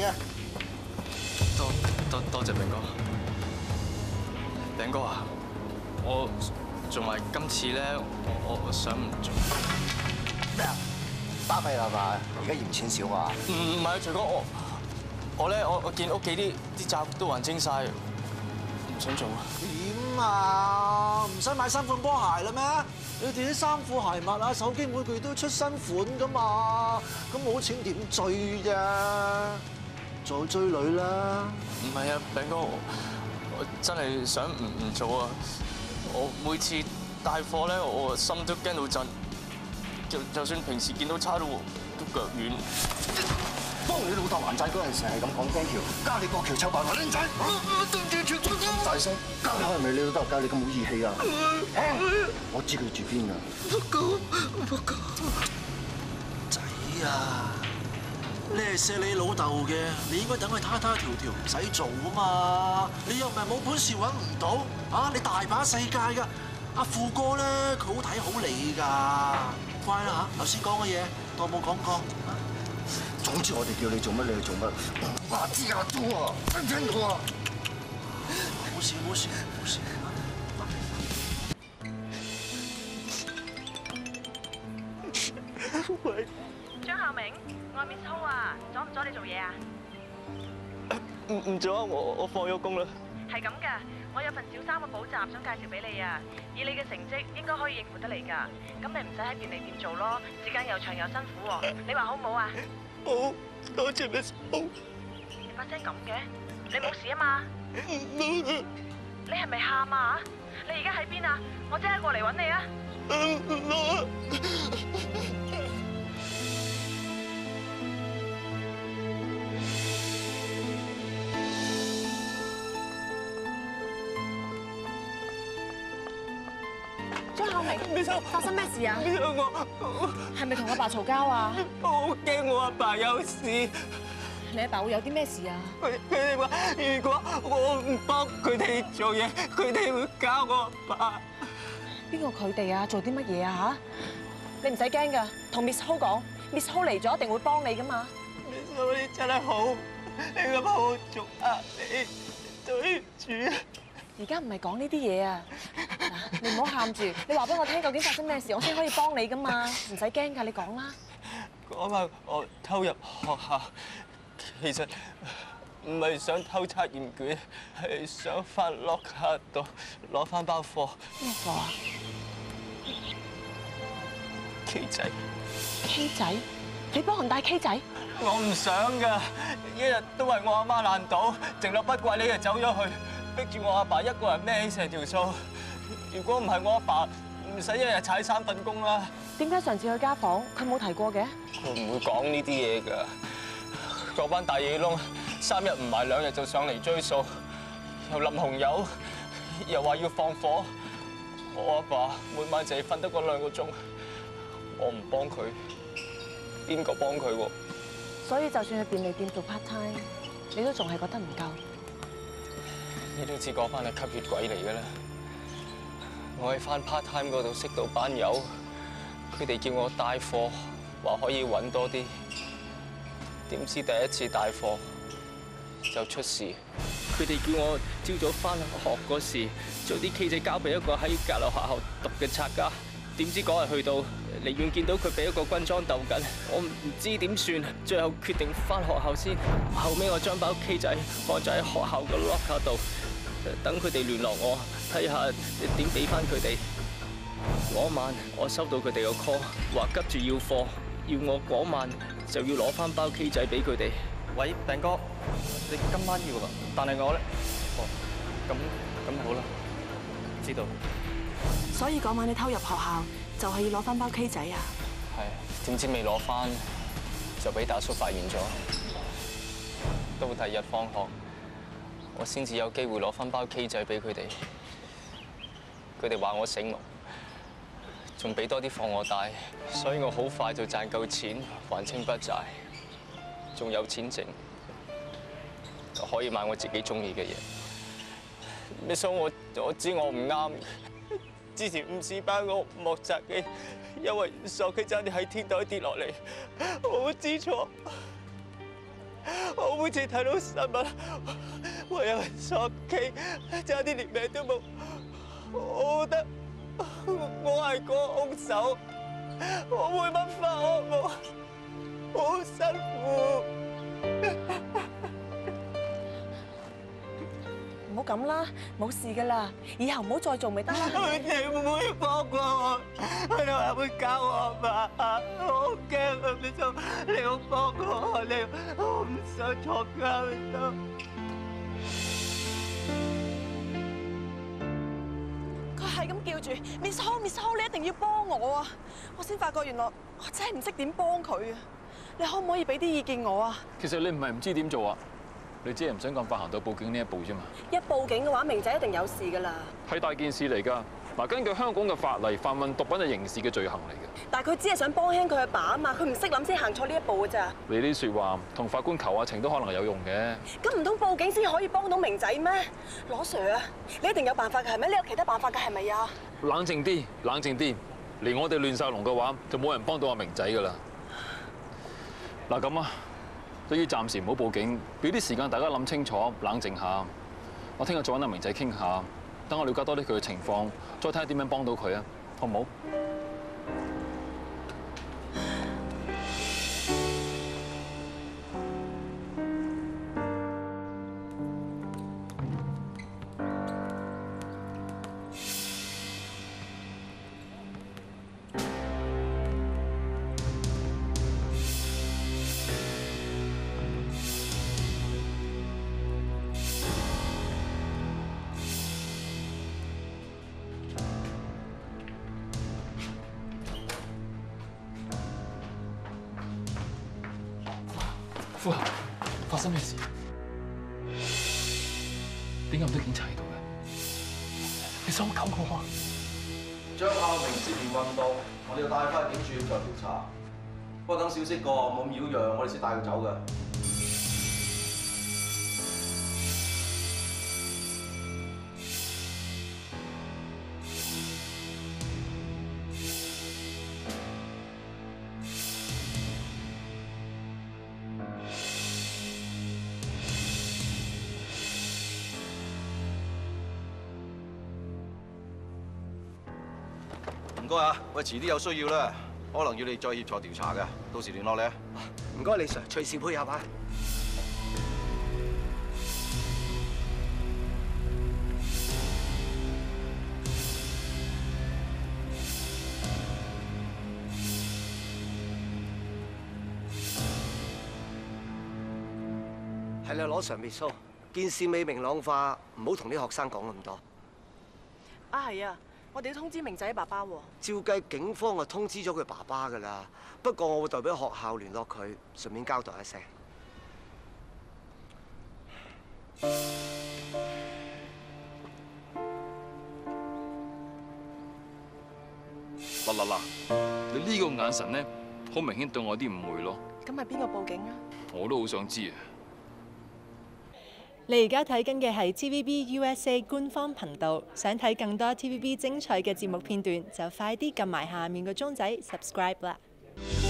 嘅。 多謝炳哥。炳哥啊，我做埋今次咧，我想唔做。 咩啊？巴閉啦嘛？而家嫌錢少啊？ 唔係啊，徐哥，我見屋企啲債都還清晒，唔想做啊。 點啊？唔使買新款波鞋啦咩？你哋啲衫褲鞋襪啊，手機每個月都出新款噶嘛？咁冇錢點追啫？再追女啦！ 唔係啊，炳哥，我真係想唔做啊！我每次帶貨咧，我心都驚到震，就算平時見到差都腳軟。 幫你老豆還債嗰陣時係咁講 thank you，加你過橋湊白馬僆仔，咁大聲，加你係咪你老豆教你咁冇義氣啊？我知佢住邊㗎。不過，仔啊！你係錫你老豆嘅，你應該等佢他條唔使做啊嘛！你又唔係冇本事揾唔到啊！你大把世界㗎，阿富哥咧佢好睇好你㗎，乖啦嚇！頭先講嘅嘢當冇講過。總之我哋叫你做乜你去做乜。話知啊，做啊，聽唔聽到啊？冇事冇事冇事。喂。 張孝明，我係 Miss Ho 啊，阻唔阻你做嘢啊？ 唔做啊，我放咗工啦。 係咁噶，我有份小三嘅補習想介紹俾你啊，以你嘅成績應該可以應付得嚟噶，咁你唔使喺便利店做咯，時間又長又辛苦喎，你話好唔好啊？ 好，多謝 Miss Ho。 你把聲咁嘅，你冇事啊嘛？你係咪喊啊？你而家喺邊啊？我即刻過嚟揾你啊！ 張孝明，發生咩事啊？ 我係咪同阿爸嘈交啊？ 好驚我阿爸有事。 你阿爸會有啲咩事啊？ 佢哋話如果我唔幫佢哋做嘢，佢哋會搞我阿爸。 邊個佢哋啊？做啲乜嘢啊？嚇！你唔使驚㗎，同 Miss Ho 講，Miss Ho 嚟咗一定會幫你㗎嘛。 Miss Ho 你真係好，你咁好做啊！你對唔住啊！ 而家唔係講呢啲嘢啊！嗱，你唔好喊住，你話俾我聽究竟發生咩事，我先可以幫你㗎嘛，唔使驚㗎，你講啦。 嗰晚我偷入學校，其實唔係想偷測驗卷，係想翻 locker 度攞翻包貨。 咩貨啊 ？K 仔。 K 仔？你幫人帶 K 仔？ 我唔想㗎，一日都係我阿媽爛賭，直落不怪你就走咗去。逼住我阿爸一個人孭起成條數，如果唔係我阿爸，唔使一日踩3份工啦。點解上次去家訪佢冇提過嘅？ 我唔會講呢啲嘢㗎。嗰班大耳窿3日唔埋2日就上嚟追數，又淋紅油，又話要放火。我阿爸每晚淨係瞓得嗰2個鐘，我唔幫佢，邊個幫佢喎？ 所以就算去便利店做 part time，你都仲係覺得唔夠。 你都知嗰班係吸血鬼嚟㗎啦！我喺翻 part time 嗰度識到班友，佢哋叫我帶貨，話可以揾多啲。點知第一次帶貨就出事。佢哋叫我朝早翻學嗰時，將啲 K 仔交俾一個喺隔離學校讀嘅拆家。點知嗰日去到，離遠見到佢俾一個軍裝鬥緊，我唔知點算，最後決定翻學校先。後尾我將包 K 仔放咗喺學校嘅 locker 度。等佢哋聯絡我，睇下點俾翻佢哋。嗰晚我收到佢哋個 call， 話急住要貨，要我嗰晚就要攞翻包 K 仔俾佢哋。喂，炳哥，你今晚要啊？但係我咧，咁好啦，知道。 所以嗰晚你偷入學校，就係要攞翻包 K 仔啊？ 係，點知未攞翻，就俾大叔發現咗。到第二日放學，我先至有機會攞翻包 K 仔俾佢哋。佢哋話我醒目，仲俾多啲貨我帶，所以我好快就賺夠錢還清筆債，仲有錢剩，可以買我自己中意嘅嘢。Miss Ho，我知我唔啱。之前5時班我莫扎基，因為索佢爭啲喺天台跌落嚟，我知錯，我每次睇到新聞，話有人索 K， 差啲連命都冇。我覺得我係個兇手，我會乜發惡夢，好辛苦。 唔好咁啦，冇事噶啦，以後唔好再做咪得啦。 佢哋唔會放過我，佢哋話會搞我嘛，我好驚啊！你好放過我，我唔想坐監都。 佢係咁叫住 Miss Ho，Miss Ho， 你一定要幫我啊！我先發覺原來我真係唔識點幫佢啊！你可唔可以俾啲意見我啊？ 其實你唔係唔知點做啊，你只係唔想咁快行到報警呢一步啫嘛。 一報警嘅話，明仔一定有事㗎啦。 係大件事嚟㗎。嗱，根據香港嘅法例，販運毒品係刑事嘅罪行嚟嘅。 但係佢只係想幫輕佢阿爸啊嘛，佢唔識諗先行錯呢一步㗎咋。 你啲説話同法官求下情都可能有用嘅。 咁唔通報警先可以幫到明仔咩？羅 Sir 啊，你一定有辦法㗎係咪？你有其他辦法㗎係咪啊？ 冷靜啲，冷靜啲。連我哋亂晒龍嘅話，就冇人幫到阿明仔㗎啦。嗱咁啊，對於暫時唔好報警，俾啲時間大家諗清楚，冷靜下。我聽日再揾阿明仔傾下，等我了解多啲佢嘅情況，再睇下點樣幫到佢啊，好唔好？夫人，發生咩事？點解咁多警察喺度嘅？你想救我啊？ 張孝明涉嫌運動，我哋要帶翻去警署協助調查。不過等消息過，冇咁擾攘，我哋先帶佢走㗎。唔該啊，喂，遲啲有需要啦，可能要你再協助調查嘅，到時聯絡你啊。 唔該，李 Sir，隨時配合啊！係啦，攞上 Miss Ho，件事未明朗化，唔好同啲學生講咁多。 啊係啊，我哋要通知明仔爸爸喎。 照計警方就通知咗佢爸爸㗎啦，不過我會代表學校聯絡佢，順便交代一聲。 嗱，你呢個眼神咧，好明顯對我有啲誤會咯。 咁係邊個報警啊？ 我都好想知啊！ 你而家睇緊嘅係 TVB USA 官方頻道，想睇更多 TVB 精彩嘅節目片段，就快啲撳埋下面個鐘仔 subscribe 啦！